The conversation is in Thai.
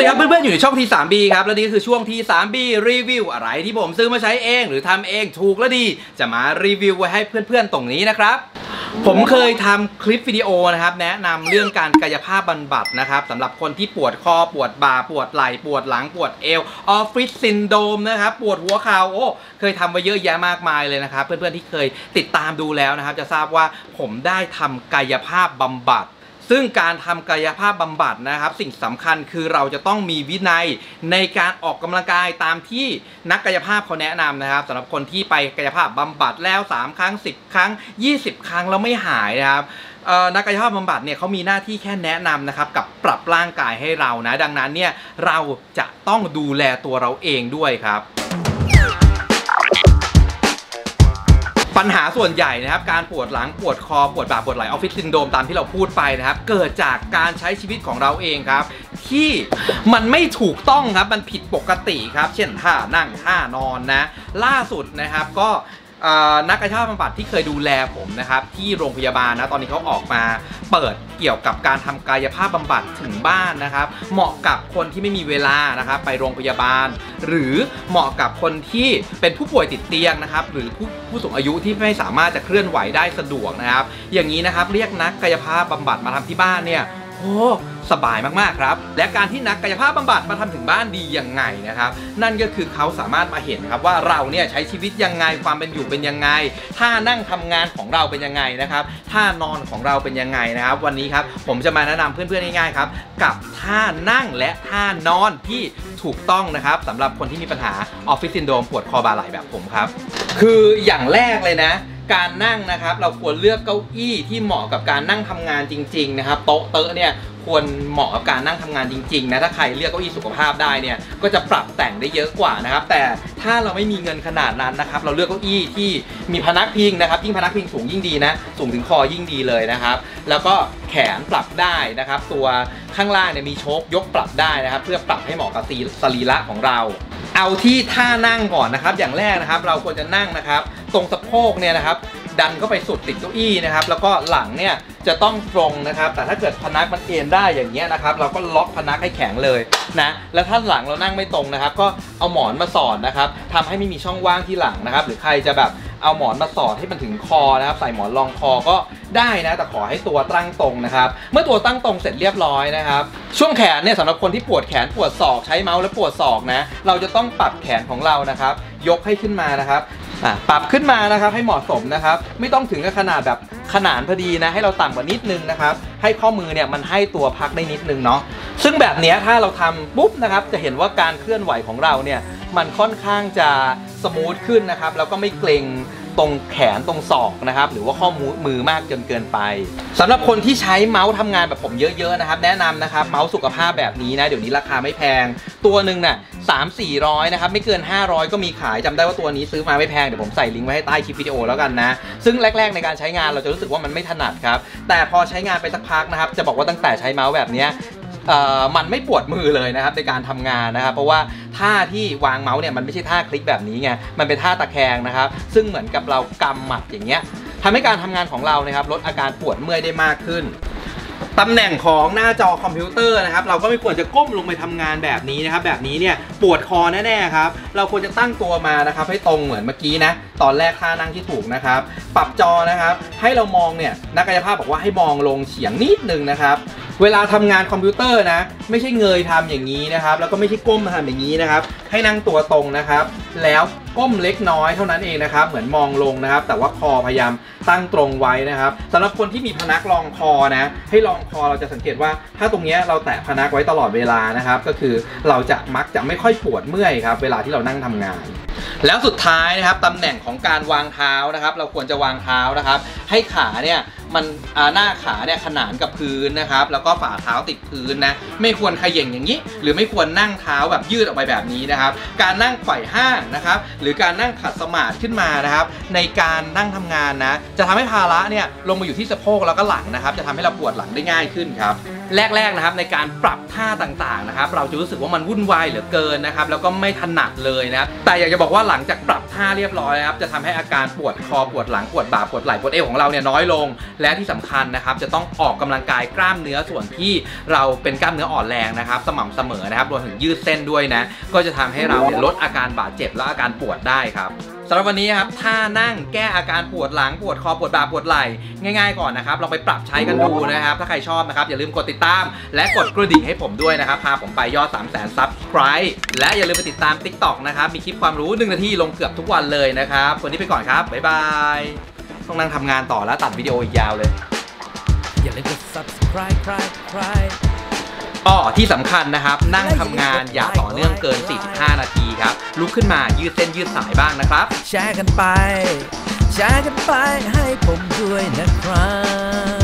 ดีครับเพื่อนๆอยู่ในช่อง T3B ครับและนี่คือช่วง T3B รีวิวอะไรที่ผมซื้อมาใช้เองหรือทำเองถูกและดีจะมารีวิวไว้ให้เพื่อนๆตรงนี้นะครับผมเคยทำคลิปวิดีโอนะครับแนะนำเรื่องการกายภาพบำบัดนะครับสำหรับคนที่ปวดคอปวดบ่าปวดไหล่ปวดหลังปวดเอวออฟฟิศซินโดรมนะครับปวดหัวเข่าโอ้เคยทำไว้เยอะแยะมากมายเลยนะครับเพื่อนๆที่เคยติดตามดูแล้วนะครับจะทราบว่าผมได้ทำกายภาพบำบัดซึ่งการทำกายภาพบำบัดนะครับสิ่งสำคัญคือเราจะต้องมีวินัยในการออกกำลังกายตามที่นักกายภาพเขาแนะนำนะครับสำหรับคนที่ไปกายภาพบำบัดแล้ว3 ครั้ง 10 ครั้ง 20 ครั้งแล้วไม่หายนะครับนักกายภาพบำบัดเนี่ยเขามีหน้าที่แค่แนะนำนะครับกับปรับร่างกายให้เรานะดังนั้นเนี่ยเราจะต้องดูแลตัวเราเองด้วยครับปัญหาส่วนใหญ่นะครับการปวดหลังปวดคอปวดบ่าปวดไหล่ออฟฟิศซินโดรมตามที่เราพูดไปนะครับเกิดจากการใช้ชีวิตของเราเองครับที่มันไม่ถูกต้องครับมันผิดปกติครับเช่นท่านั่งท่านอนนะล่าสุดนะครับก็นักกายภาพบำบัดที่เคยดูแลผมนะครับที่โรงพยาบาลนะตอนนี้เขาออกมาเปิดเกี่ยวกับการทำกายภาพบำบัดถึงบ้านนะครับเหมาะกับคนที่ไม่มีเวลานะครับไปโรงพยาบาลหรือเหมาะกับคนที่เป็นผู้ป่วยติดเตียงนะครับหรือผู้สูงอายุที่ไม่สามารถจะเคลื่อนไหวได้สะดวกนะครับอย่างนี้นะครับเรียกนักกายภาพบำบัดมาทำที่บ้านเนี่ยโอ้สบายมากๆครับและการที่นักกายภาพบำบัดมาทำถึงบ้านดียังไงนะครับนั่นก็คือเขาสามารถมาเห็นครับว่าเราเนี่ยใช้ชีวิตยังไงความเป็นอยู่เป็นยังไงท่านั่งทำงานของเราเป็นยังไงนะครับท่านอนของเราเป็นยังไงนะครับวันนี้ครับผมจะมาแนะนำเพื่อนๆง่ายๆครับกับท่านั่งและท่านอนที่ถูกต้องนะครับสำหรับคนที่มีปัญหาออฟฟิศซินโดรมปวดคอบ่าไหล่แบบผมครับคืออย่างแรกเลยนะการนั่งนะครับเราควรเลือกเก้าอี้ที่เหมาะกับการนั่งทำงานจริงๆนะครับโต๊ะเนี่ยควรเหมาะกับการนั่งทำงานจริงๆนะถ้าใครเลือกเก้าอี้สุขภาพได้เนี่ยก็จะปรับแต่งได้เยอะกว่านะครับแต่ถ้าเราไม่มีเงินขนาดนั้นนะครับเราเลือกเก้าอี้ที่มีพนักพิงนะครับยิ่งพนักพิงสูงยิ่งดีนะสูงถึงคอยิ่งดีเลยนะครับแล้วก็แขนปรับได้นะครับตัวข้างล่างเนี่ยมีโชคยกปรับได้นะครับเพื่อปรับให้เหมาะกับสรีระของเราเอาที่ท่านั่งก่อนนะครับอย่างแรกนะครับเราควรจะนั่งนะครับตรงสะโพกเนี่ยนะครับดันเข้าไปสุดติดเก้าอี้นะครับแล้วก็หลังเนี่ยจะต้องตรงนะครับแต่ถ้าเกิดพนักมันเอ็นได้อย่างเงี้ยนะครับเราก็ล็อกพนักให้แข็งเลยนะแล้วถ้าหลังเรานั่งไม่ตรงนะครับก็เอาหมอนมาสอดนะครับทำให้ไม่มีช่องว่างที่หลังนะครับหรือใครจะแบบเอาหมอนมาสอดให้มันถึงคอนะครับใส่หมอนรองคอก็ได้นะแต่ขอให้ตัวตั้งตรงนะครับเมื่อตัวตั้งตรงเสร็จเรียบร้อยนะครับช่วงแขนเนี่ยสำหรับคนที่ปวดแขนปวดศอกใช้เมาส์แล้วปวดศอกนะเราจะต้องปรับแขนของเรานะครับยกให้ขึ้นมานะครับปรับขึ้นมานะครับให้เหมาะสมนะครับไม่ต้องถึงกับขนาดแบบขนานพอดีนะให้เราต่ำกว่านิดนึงนะครับให้ข้อมือเนี่ยมันให้ตัวพักได้นิดนึงเนาะซึ่งแบบนี้ถ้าเราทำปุ๊บนะครับจะเห็นว่าการเคลื่อนไหวของเราเนี่ยมันค่อนข้างจะสมูทขึ้นนะครับแล้วก็ไม่เกร็งตรงแขนตรงศอกนะครับหรือว่าข้อมือมากจนเกินไปสำหรับคนที่ใช้เมาส์ทำงานแบบผมเยอะๆนะครับแนะนำนะครับเมาส์สุขภาพแบบนี้นะเดี๋ยวนี้ราคาไม่แพงตัวหนึ่งน่ะ300-400นะครับไม่เกิน500ก็มีขายจำได้ว่าตัวนี้ซื้อมาไม่แพงเดี๋ยวผมใส่ลิงก์ไว้ให้ใต้คลิปวิดีโอแล้วกันนะซึ่งแรกๆในการใช้งานเราจะรู้สึกว่ามันไม่ถนัดครับแต่พอใช้งานไปสักพักนะครับจะบอกว่าตั้งแต่ใช้เมาส์แบบนี้มันไม่ปวดมือเลยนะครับในการทำงานนะครับเพราะว่าท่าที่วางเมาส์เนี่ยมันไม่ใช่ท่าคลิกแบบนี้ไงมันเป็นท่าตะแคงนะครับซึ่งเหมือนกับเรากำหมัดอย่างเงี้ยทำให้การทำงานของเรานะครับลดอาการปวดเมื่อยได้มากขึ้นตำแหน่งของหน้าจอคอมพิวเตอร์นะครับเราก็ไม่ควรจะก้มลงไปทำงานแบบนี้นะครับแบบนี้เนี่ยปวดคอแน่ๆครับเราควรจะตั้งตัวมานะครับให้ตรงเหมือนเมื่อกี้นะตอนแรกท่านั่งที่ถูกนะครับปรับจอนะครับให้เรามองเนี่ยนักกายภาพบอกว่าให้มองลงเฉียงนิดนึงนะครับเวลาทำงานคอมพิวเตอร์นะไม่ใช่เงยทำอย่างนี้นะครับแล้วก็ไม่ใช่ก้มทำอย่างนี้นะครับให้นั่งตัวตรงนะครับแล้วก้มเล็กน้อยเท่านั้นเองนะครับเหมือนมองลงนะครับแต่ว่าคอพยายามตั้งตรงไว้นะครับสำหรับคนที่มีพนักรองคอนะให้รองคอเราจะสังเกตว่าถ้าตรงนี้เราแตะพนักไว้ตลอดเวลานะครับก็คือเราจะมักจะไม่ค่อยปวดเมื่อยครับเวลาที่เรานั่งทำงานแล้วสุดท้ายนะครับตำแหน่งของการวางเท้านะครับเราควรจะวางเท้านะครับให้ขาเนี่ยมันหน้าขาเนี่ยขนานกับพื้นนะครับแล้วก็ฝ่าเท้าติดพื้นนะไม่ควรเขย่งอย่างนี้หรือไม่ควรนั่งเท้าแบบยืดออกไปแบบนี้นะครับการนั่งไขว่ห้างนะครับหรือการนั่งขัดสมาธิขึ้นมานะครับในการนั่งทำงานนะจะทำให้ภาระเนี่ยลงมาอยู่ที่สะโพกแล้วก็หลังนะครับจะทำให้เราปวดหลังได้ง่ายขึ้นครับแรกๆนะครับในการปรับท่าต่างๆนะครับเราจะรู้สึกว่ามันวุ่นวายเหลือเกินนะครับแล้วก็ไม่ถนัดเลยนะแต่อยากจะบอกว่าหลังจากปรับท่า 5เรียบร้อยครับจะทำให้อาการปวดคอปวดหลังปวดบ่าปวดไหล่ปวดเอวของเราเนี่ยน้อยลงและที่สำคัญนะครับจะต้องออกกำลังกายกล้ามเนื้อส่วนที่เราเป็นกล้ามเนื้ออ่อนแรงนะครับสม่ำเสมอนะครับรวมถึงยืดเส้นด้วยนะก็จะทำให้เราเนี่ยลดอาการบาดเจ็บและอาการปวดได้ครับสำหรับวันนี้ครับท่านั่งแก้อาการปวดหลังปวดคอปวดบ่าปวดไหล่ง่ายๆก่อนนะครับลองไปปรับใช้กันดูนะครับถ้าใครชอบนะครับอย่าลืมกดติดตามและกดกระดิ่งให้ผมด้วยนะครับพาผมไปยอด 300,000 Subscribe และอย่าลืมไปติดตาม TikTok นะครับมีคลิปความรู้1 นาทีลงเกือบทุกวันเลยนะครับวันนี้ไปก่อนครับบ๊ายบายต้องนั่งทำงานต่อแล้วตัดวิดีโออีกยาวเลยอย่าลืมกด subscribe ที่สำคัญนะครับนั่งทำงานอย่าต่อเนื่องเกิน 45 นาทีครับลุกขึ้นมายืดเส้นยืดสายบ้างนะครับแชร์กันไปให้ผมด้วยนะครับ